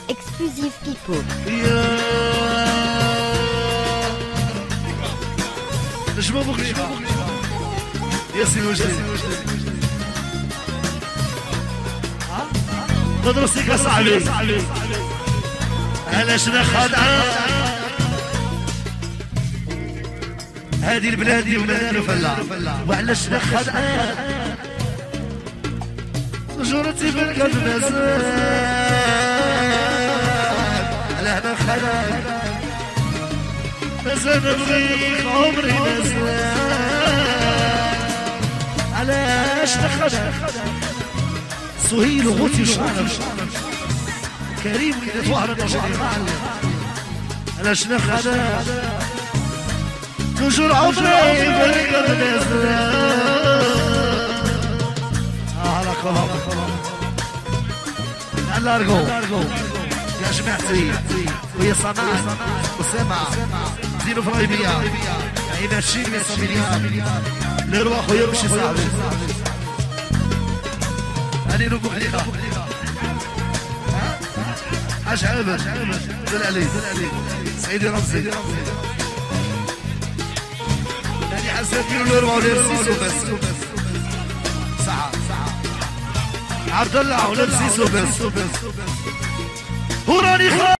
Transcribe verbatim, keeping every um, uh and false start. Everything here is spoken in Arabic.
Exclusive Pipo. نجمة مغلبة يا سي وجدي تدرسيك يا صاحبي علاش نخدع هذه البلاد يوم فلا وعلاش نخدع جرتي بالقلب نزال على نخدع مازال نبغيك عمري مازال علاش نخدع سهيل وغوتي شعر كريم إذا توهرت وجهي معلم علاش نخدع تجور عمري بالقلب نزال على كلام على أرجو يا جماعتي ويا سماع وسمع زينو فرايبية عينا الشيء يا سميليا لرواح ويمشي صاحبي أنا نبوك ليها حاج عامر دل علي سعيدي رمزي يعني حسن كيلو لرواح ونرسيسو بس ساعة عبد الله ونرسيسو بس هو راني